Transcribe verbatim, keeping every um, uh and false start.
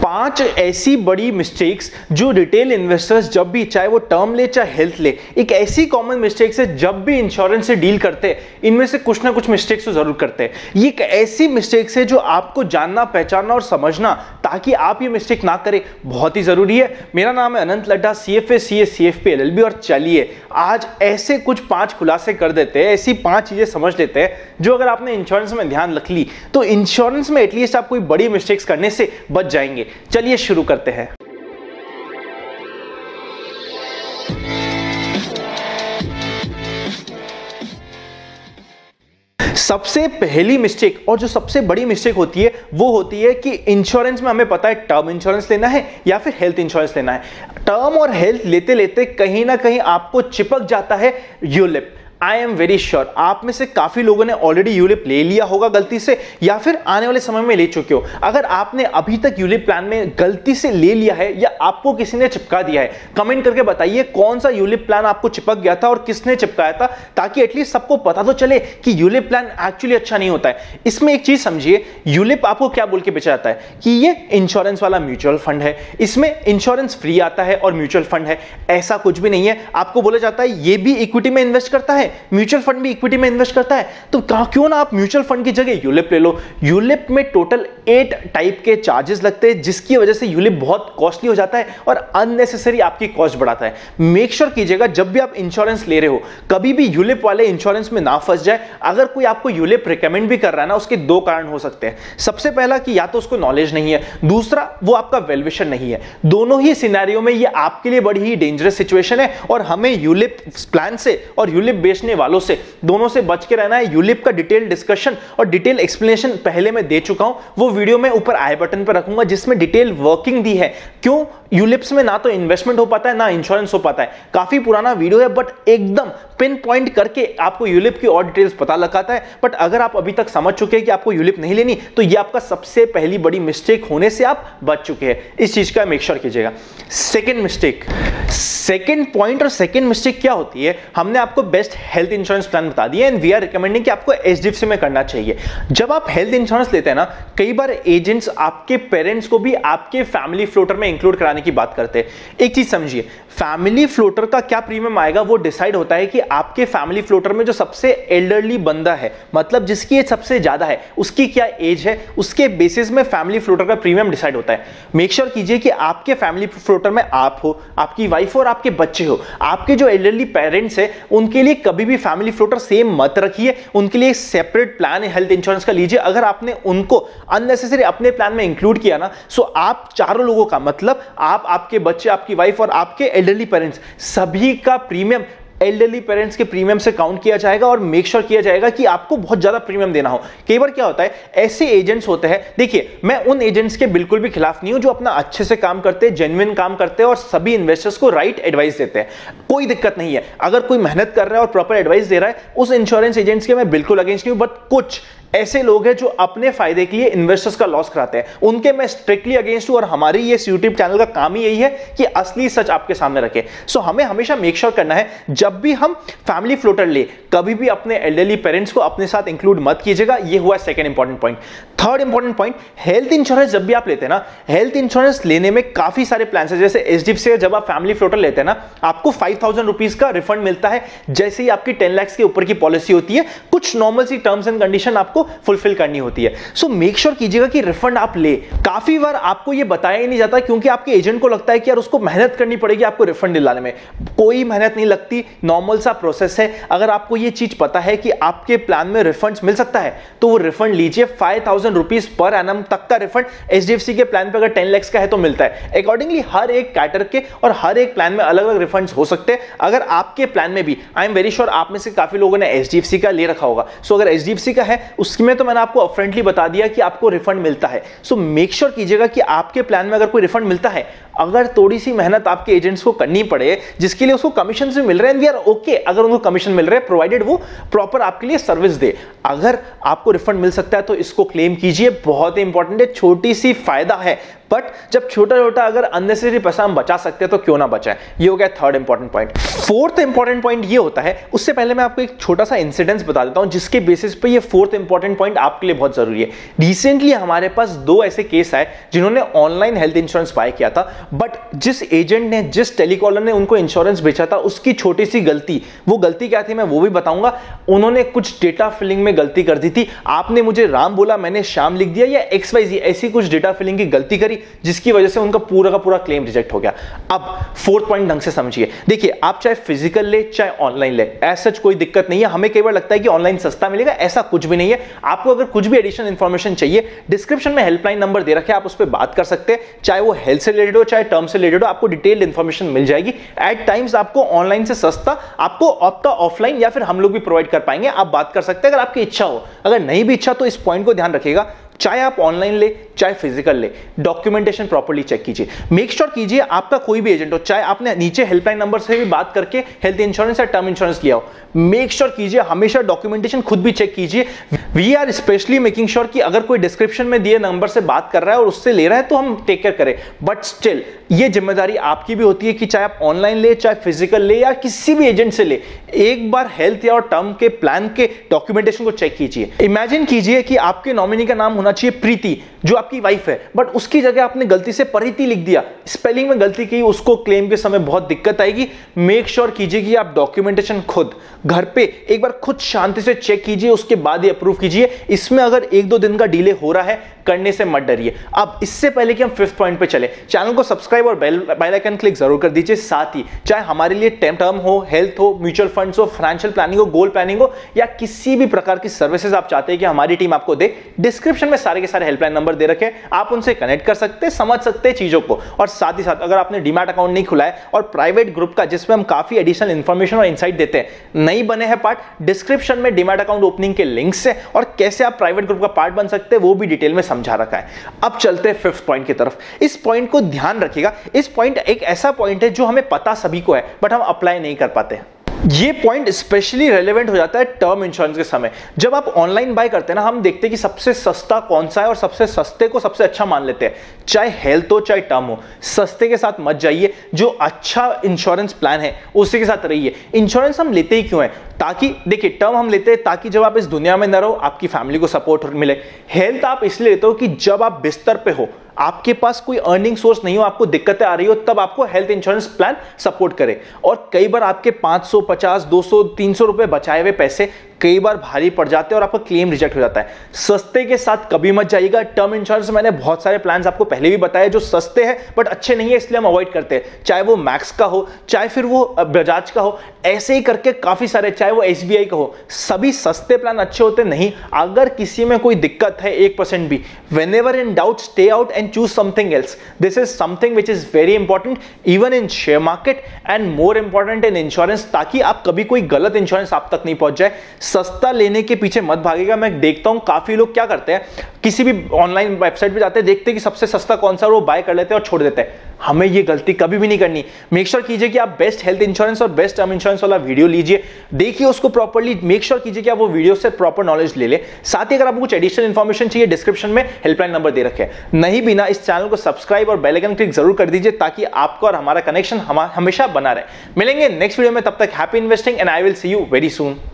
पांच ऐसी बड़ी मिस्टेक्स जो रिटेल इन्वेस्टर्स जब भी, चाहे वो टर्म ले चाहे हेल्थ ले, एक ऐसी कॉमन मिस्टेक्स है जब भी इंश्योरेंस से डील करते हैं, इनमें से कुछ ना कुछ मिस्टेक्स तो जरूर करते हैं। ये एक ऐसी मिस्टेक्स है जो आपको जानना, पहचानना और समझना ताकि आप ये मिस्टेक ना करें बहुत ही जरूरी है। मेरा नाम है Anant Laddha, CFA, CA, CFP, LLB, और चलिए आज ऐसे कुछ पांच खुलासे कर देते हैं, ऐसी पांच चीजें समझ लेते हैं जो अगर आपने इंश्योरेंस में ध्यान रख ली तो इंश्योरेंस में एटलीस्ट आप कोई बड़ी मिस्टेक्स करने से बच जाएंगे। चलिए शुरू करते हैं। सबसे पहली मिस्टेक और जो सबसे बड़ी मिस्टेक होती है वो होती है कि इंश्योरेंस में हमें पता है टर्म इंश्योरेंस लेना है या फिर हेल्थ इंश्योरेंस लेना है। टर्म और हेल्थ लेते लेते कहीं ना कहीं आपको चिपक जाता है ULIP. I am very sure आप में से काफी लोगों ने ऑलरेडी यूलिप ले लिया होगा गलती से, या फिर आने वाले समय में ले चुके हो। अगर आपने अभी तक यूलिप प्लान में गलती से ले लिया है या आपको किसी ने चिपका दिया है, कमेंट करके बताइए कौन सा यूलिप प्लान आपको चिपक गया था और किसने चिपकाया था, ताकि एटलीस्ट सबको पता तो चले कि यूलिप प्लान एक्चुअली अच्छा नहीं होता है। इसमें एक चीज समझिए, यूलिप आपको क्या बोल के बेचा जाता है कि ये इंश्योरेंस वाला म्यूचुअल फंड है, इसमें इंश्योरेंस फ्री आता है और म्यूचुअल फंड है। ऐसा कुछ भी नहीं है। आपको बोला जाता है ये भी इक्विटी में इन्वेस्ट करता है, म्यूचुअल फंड भी इक्विटी में इन्वेस्ट करता है, तो क्यों ना आप म्यूचुअल फंड की जगह यूलिप ले लो। यूलिप में टोटल एट टाइप के चार्जेस लगते हैं, जिसकी वजह से यूलिप बहुत कॉस्टली हो जाता है और अननेसेसरी आपकी कॉस्ट बढ़ाता है। मेक श्योर कीजिएगा जब भी आप इंश्योरेंस ले रहे हो, कभी भी यूलिप वाले इंश्योरेंस में ना फंस जाए। अगर कोई आपको यूलिप रिकमेंड भी कर रहा है ना, उसके दो कारण हो सकते हैं। सबसे पहला कि या तो उसको नॉलेज नहीं है, दूसरा वो आपका वेल्विशन नहीं है। दोनों ही सिनेरियो में ये आपके लिए बड़ी ही डेंजरस सिचुएशन है और हमें यूलिप प्लान से और यूलिप बेचने वालों से, दोनों से बच के रहना है। यूलिप का डिटेल डिस्कशन और डिटेल एक्सप्लेनेशन पहले मैं दे चुका हूं, वो वीडियो मैं ऊपर आई बटन पर रखूंगा, जिसमें डिटेल वर्किंग दी है क्यों यूलिप्स में ना तो इन्वेस्टमेंट हो पाता है ना इंश्योरेंस हो पाता है। काफी पुराना वीडियो है बट एकदम पिन पॉइंट करके आपको यूलिप की और डिटेल्स पता लगाता है। बट अगर आप अभी तक समझ चुके हैं कि आपको यूलिप नहीं लेनी, तो यह आपका सबसे पहली बड़ी मिस्टेक होने से आप बच चुके हैं। इस चीज का मेक श्योर कीजिएगा। सेकेंड मिस्टेक, सेकेंड पॉइंट और सेकेंड मिस्टेक क्या होती है, हमने आपको बेस्ट हेल्थ इंश्योरेंस प्लान बता दिया एंड वी आर रिकमेंडिंग कि आपको एचडीएफसी में करना चाहिए। जब आप हेल्थ इंश्योरेंस लेते हैं ना, कई बार एजेंट्स आपके पेरेंट्स को भी आपके फैमिली फ्लोटर में इंक्लूड कराने की बात करते हैं। एक चीज समझिए, फैमिली फ्लोटर का क्या प्रीमियम आएगा वो डिसाइड होता है कि आपके फैमिली फ्लोटर में जो सबसे एल्डरली बंदा है, मतलब जिसकी एज सबसे ज्यादा है, उसकी क्या एज है, उसके बेसिस में फैमिली फ्लोटर का प्रीमियम डिसाइड होता है। मेक श्योर कीजिए कि आपके फैमिली फ्लोटर में आप हो, आपकी वाइफ हो और आपके बच्चे हो। आपके जो एल्डरली पेरेंट्स है उनके लिए कभी भी फैमिली फ्लोटर सेम मत रखिए, उनके लिए सेपरेट प्लान हेल्थ इंश्योरेंस का लीजिए। अगर आपने उनको अननेसेसरी अपने प्लान में इंक्लूड किया ना, सो आप चारों लोगों का, मतलब आप, आपके बच्चे, आपकी वाइफ और आपके एल्डरली पेरेंट्स, सभी का प्रीमियम एल्डरली पेरेंट्स के प्रीमियम से काउंट किया जाएगा और मेक श्योर किया जाएगा कि आपको बहुत ज्यादा प्रीमियम देना हो। कई बार क्या होता है, ऐसे एजेंट्स होते हैं, देखिए मैं उन एजेंट्स के बिल्कुल भी खिलाफ नहीं हूं जो अपना अच्छे से काम करते हैं, जेन्युइन काम करते हैं और सभी इन्वेस्टर्स को राइट एडवाइस देते हैं, कोई दिक्कत नहीं है। अगर कोई मेहनत कर रहा है और प्रॉपर एडवाइस दे रहा है, उस इंश्योरेंस एजेंट्स के मैं बिल्कुल अगेंस्ट नहीं हूं। बट कुछ ऐसे लोग हैं जो अपने फायदे के लिए इन्वेस्टर्स का लॉस कराते हैं, उनके मैं स्ट्रिक्टली अगेंस्ट हूं और हमारी ये यूट्यूब चैनल का काम ही यही है कि असली सच आपके सामने रखे। सो हमें हमेशा मेक श्योर करना है जब भी हम फैमिली फ्लोटर ले, कभी भी अपने एल्डरली पेरेंट्स को अपने साथ इंक्लूड मत कीजिएगा। ये हुआ second important point. Third important point, health insurance जब भी आप लेते हैं ना, हेल्थ इंश्योरेंस लेने में काफी सारे प्लान है। जैसे एचडीएफसी से जब आप फैमिली फ्लोटर लेते हैं ना, आपको फाइव थाउजेंड रुपीज का रिफंड मिलता है जैसे ही आपकी टेन लाख के ऊपर की पॉलिसी होती है। कुछ नॉर्मल सी टर्म्स एंड कंडीशन आपको फुलफिल करनी होती है। सो मेक श्योर कीजिएगा कि रिफंड आप ले। काफी बार आपको यह बताया ही नहीं जाता क्योंकि आपके एजेंट को लगता है कि यार उसको मेहनत करनी पड़ेगी आपको रिफंड दिलाने में। कोई मेहनत नहीं लगती, नॉर्मल सा प्रोसेस है। अगर आपको यह चीज पता है कि आपके प्लान में रिफंड्स मिल सकता है तो वो रिफंड लीजिए। Five thousand rupees per annum तक का रिफंड एचडीएफसी के प्लान पे अगर टेन लाख का है तो मिलता है। अकॉर्डिंगली हर एक कैटर के और हर एक प्लान में अलग अलग रिफंड्स हो सकते हैं। अगर आपके प्लान में भी, आई एम वेरी श्योर आप में से काफी लोगों ने एचडीएफसी का ले रखा होगा, सो अगर एचडीएफसी का है उसमें तो मैंने आपको फ्रेंडली बता दिया कि आपको रिफंड मिलता है। सो मेक श्योर कीजिएगा कि आपके प्लान में अगर कोई रिफंड मिलता है, अगर थोड़ी सी मेहनत आपके एजेंट्स को करनी पड़े जिसके लिए उसको कमीशन से मिल रहे हैं, वी आर ओके अगर उनको कमीशन मिल रहे हैं, प्रोवाइडेड वो प्रॉपर आपके लिए सर्विस दे। अगर आपको रिफंड मिल सकता है तो इसको क्लेम कीजिए, बहुत ही इंपॉर्टेंट है, छोटी सी फायदा है, बट जब छोटा छोटा अगर अननेसेसरी पैसा हम बचा सकते हैं तो क्यों ना बचाएं। ये हो गया third important point. Fourth important point ये होता है, उससे पहले मैं आपको एक छोटा सा इंसिडेंस बता देता हूं जिसके बेसिस पे ये फोर्थ इंपॉर्टेंट पॉइंट आपके लिए बहुत जरूरी है। रिसेंटली हमारे पास दो ऐसे केस आए जिन्होंने ऑनलाइन हेल्थ इंश्योरेंस बाय किया था, बट जिस एजेंट ने, जिस टेलीकॉलर ने उनको इंश्योरेंस बेचा था, उसकी छोटी सी गलती, वो गलती क्या थी मैं वो भी बताऊंगा। उन्होंने कुछ डेटा फिलिंग में गलती कर दी थी, आपने मुझे राम बोला मैंने श्याम लिख दिया, या एक्स वाई जी ऐसी कुछ डेटा फिलिंग की गलती करी जिसकी वजह से उनका पूरा का पूरा क्लेम रिजेक्ट हो गया। अब फोर्थ पॉइंट ढंग से समझिए, देखिए आप चाहे फिजिकल ले चाहे ऑनलाइन ले, ऐसा कोई दिक्कत नहीं है। हमें कई बार लगता है कि ऑनलाइन सस्ता मिलेगा, ऐसा कुछ भी नहीं है। आपको अगर कुछ भी एडिशनल इंफॉर्मेशन चाहिए, डिस्क्रिप्शन में हेल्पलाइन नंबर दे रखे हैं, आप उस पर बात कर सकते हैं, चाहे वो हेल्थ से रिलेटेड हो चाहे टर्म से रिलेटेड हो, आपको डिटेल्ड इंफॉर्मेशन मिल जाएगी। एट टाइम्स आपको ऑनलाइन से सस्ता आपको आपका ऑफलाइन या फिर हम लोग भी प्रोवाइड कर पाएंगे, आप बात कर सकते हैं अगर आपकी इच्छा हो। अगर नहीं भी इच्छा तो इस पॉइंट को ध्यान रखिएगा, चाहे आप ऑनलाइन ले चाहे फिजिकल ले, डॉक्यूमेंटेशन प्रॉपर्ली चेक कीजिए। मेक श्योर कीजिए आपका कोई भी एजेंट हो, चाहे आपने नीचे हेल्पलाइन नंबर से भी बात करके हेल्थ इंश्योरेंस या टर्म इंश्योरेंस लिया हो, मेक श्योर कीजिए हमेशा डॉक्यूमेंटेशन खुद भी चेक कीजिए। We are specially making sure कि अगर कोई डिस्क्रिप्शन में दिए नंबर से बात कर रहा है और उससे ले रहा है तो हम टेक केयर करें, बट स्टिल ये जिम्मेदारी आपकी भी होती है कि चाहे आप ऑनलाइन ले चाहे फिजिकल ले या किसी भी एजेंट से ले, एक बार हेल्थ या और टर्म के प्लान के डॉक्यूमेंटेशन को चेक कीजिए। इमेजिन कीजिए कि आपके नॉमिनी का नाम होना चाहिए प्रीति, जो आपकी वाइफ है, बट उसकी जगह आपने गलती से परिति लिख दिया, स्पेलिंग में गलती की, उसको क्लेम के समय बहुत दिक्कत आएगी। मेक श्योर कीजिए कि आप डॉक्यूमेंटेशन खुद घर पे एक बार खुद शांति से चेक कीजिए, उसके बाद ही अप्रूव कीजिए। इसमें अगर एक दो दिन का डिले हो रहा है, करने से मत डरिए। अब इससे पहले कि हम फिफ्थ पॉइंट पे चले, चैनल को सब्सक्राइब और बेल बेल आइकन क्लिक जरूर कर दीजिए। साथ ही चाहे हमारे लिए टर्म हो, हेल्थ हो, म्यूचुअल फंड्स हो, फाइनेंशियल प्लानिंग हो, गोल प्लानिंग हो, या किसी भी प्रकार की सर्विसेज आप चाहते हैं कि हमारी टीम आपको दे, डिस्क्रिप्शन में सारे के सारे हेल्पलाइन नंबर दे रखे हैं, आप उनसे कनेक्ट कर सकते हैं, समझ सकते हैं चीजों को। और साथ ही साथ अगर आपने डीमैट अकाउंट नहीं खुला है और प्राइवेट ग्रुप का जिसमें हम काफी एडिशनल इंफॉर्मेशन और इनसाइट देते हैं, नहीं बने हैं पार्ट, डिस्क्रिप्शन में डीमैट अकाउंट ओपनिंग के लिंक्स है और कैसे आप प्राइवेट ग्रुप का पार्ट बन सकते हैं वो भी डिटेल में समझा रखा है। अब चलते हैं फिफ्थ पॉइंट की तरफ। इस पॉइंट को ध्यान रखिएगा, इस पॉइंट एक ऐसा पॉइंट है जो हमें पता सभी को है बट हम अप्लाई नहीं कर पाते। ये पॉइंट स्पेशली रेलेवेंट हो जाता है टर्म इंश्योरेंस के समय। जब आप ऑनलाइन बाय करते हैं ना, हम देखते हैं कि सबसे सस्ता कौन सा है और सबसे सस्ते को सबसे अच्छा मान लेते हैं। चाहे हेल्थ हो चाहे टर्म हो, सस्ते के साथ मत जाइए, जो अच्छा इंश्योरेंस प्लान है उसी के साथ रहिए। इंश्योरेंस हम लेते ही क्यों है? ताकि देखिए, टर्म हम लेते हैं ताकि जब आप इस दुनिया में न रहो आपकी फैमिली को सपोर्ट मिले। हेल्थ आप इसलिए लेते हो कि जब आप बिस्तर पे हो, आपके पास कोई अर्निंग सोर्स नहीं हो, आपको दिक्कतें आ रही हो, तब आपको हेल्थ इंश्योरेंस प्लान सपोर्ट करे। और कई बार आपके पाँच सौ, पचास, दो सौ, तीन सौ रुपए बचाए हुए पैसे कई बार भारी पड़ जाते हैं और आपका क्लेम रिजेक्ट हो जाता है। सस्ते के साथ कभी मत जाइएगा। टर्म इंश्योरेंस मैंने बहुत सारे प्लान्स आपको पहले भी बताए जो सस्ते हैं बट अच्छे नहीं है, इसलिए हम अवॉइड करते हैं। चाहे वो मैक्स का हो, चाहे फिर वो बजाज का हो, ऐसे ही करके काफी सारे, चाहे वो एसबीआई का हो, सभी सस्ते प्लान अच्छे होते नहीं। अगर किसी में कोई दिक्कत है एक परसेंट भी, whenever in doubt stay out and choose something else. This is something which is very important even in share market and more important in insurance, ताकि आप कभी कोई गलत इंश्योरेंस आप तक नहीं पहुंच जाए। सस्ता लेने के पीछे मत भागेगा। मैं देखता हूं काफी लोग क्या करते हैं, किसी भी ऑनलाइन वेबसाइट पे जाते हैं, देखते हैं कि सबसे सस्ता कौन सा है, वो बाय कर लेते हैं और छोड़ देते हैं। हमें ये गलती कभी भी नहीं करनी। मेक श्योर कीजिए कि आप बेस्ट हेल्थ इंश्योरेंस और बेस्ट टर्म इंश्योरेंस वाला वीडियो लीजिए, देखिए उसको प्रॉपर्ली। मेक श्योर कीजिए कि आप वो वीडियो से प्रॉपर नॉलेज ले ले। साथ ही अगर आपको कुछ एडिशनल इंफॉर्मेशन चाहिए, डिस्क्रिप्शन में हेल्पलाइन नंबर दे रखे हैं। नहीं भी ना, इस चैनल को सब्सक्राइब और बेल आइकन क्लिक जरूर कर दीजिए ताकि आपका और हमारा कनेक्शन हमेशा बना रहे। मिलेंगे नेक्स्ट वीडियो में, तब तक happy investing and I will see you very soon.